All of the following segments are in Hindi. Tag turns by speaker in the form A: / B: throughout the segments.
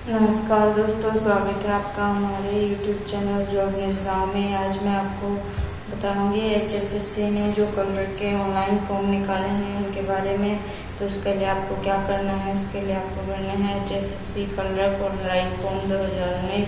A: नमस्कार दोस्तों, स्वागत है आपका हमारे YouTube चैनल जॉब निज़ाम में। आज मैं आपको बताऊंगी HSSC ने जो क्लर्क के ऑनलाइन फॉर्म निकाले हैं उनके बारे में। तो उसके लिए आपको क्या करना है, इसके लिए आपको करना है HSSC क्लर्क ऑनलाइन फॉर्म 2019।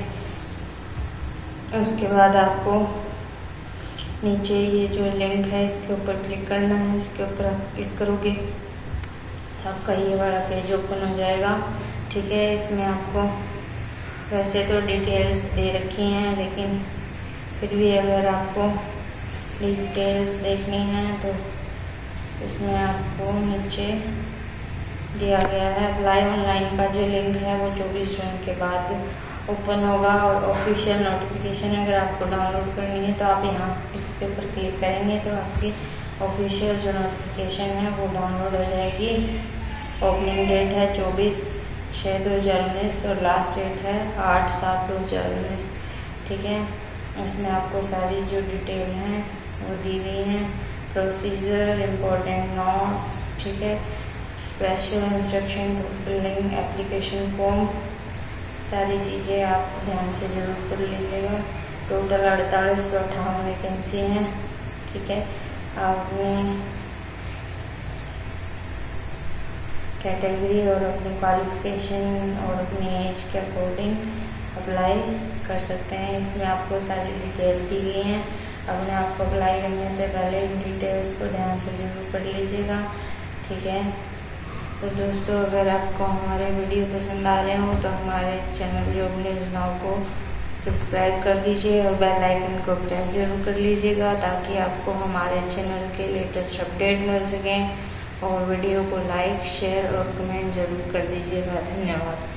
A: उसके बाद आपको नीचे ये जो लिंक है इसके ऊपर क्लिक करना है। इसके ऊपर आप क्लिक करोगे तो आपका ये वाला पेज ओपन हो जाएगा। ठीक है, इसमें आपको वैसे तो डिटेल्स दे रखी हैं, लेकिन फिर भी अगर आपको डिटेल्स देखनी है तो इसमें आपको नीचे दिया गया है अप्लाई ऑनलाइन का जो लिंक है वो 24 जून के बाद ओपन होगा। और ऑफिशियल नोटिफिकेशन अगर आपको डाउनलोड करनी है तो आप यहाँ इस पे ऊपर क्लिक करेंगे तो आपकी ऑफिशियल जो नोटिफिकेशन है वो डाउनलोड हो जाएगी। ओपनिंग डेट है 24/6/2019 और लास्ट डेट है 8/7/2019। ठीक है, इसमें आपको सारी जो डिटेल हैं वो दी गई हैं। प्रोसीजर, इम्पोर्टेंट नोट्स, ठीक है, special instruction to filling application form, सारी चीज़ें आप ध्यान से ज़रूर पढ़ लीजिएगा। टोटल 4858 वैकेंसी हैं। ठीक है, आपने कैटेगरी और अपनी क्वालिफिकेशन और अपनी एज के अकॉर्डिंग अप्लाई कर सकते हैं। इसमें आपको सारी डिटेल दी गई हैं। अपने आपको अप्लाई करने से पहले इन डिटेल्स को ध्यान से ज़रूर पढ़ लीजिएगा। ठीक है, तो दोस्तों अगर आपको हमारे वीडियो पसंद आ रहे हो तो हमारे चैनल जॉब न्यूज़ नाउ को सब्सक्राइब कर दीजिए और बेल आइकन को प्रेस जरूर कर लीजिएगा ताकि आपको हमारे चैनल के लेटेस्ट अपडेट मिल सकें। और वीडियो को लाइक, शेयर और कमेंट जरूर कर दीजिएगा। धन्यवाद।